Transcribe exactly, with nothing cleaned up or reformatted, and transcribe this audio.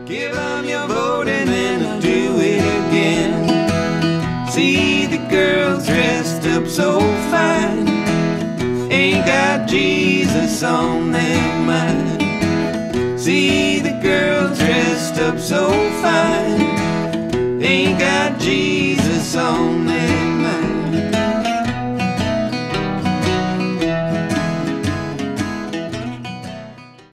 Give them your vote and then they'll do it again. See the girls dressed up so fine, ain't got Jesus on their mind. See the girls dressed up so fine, ain't got Jesus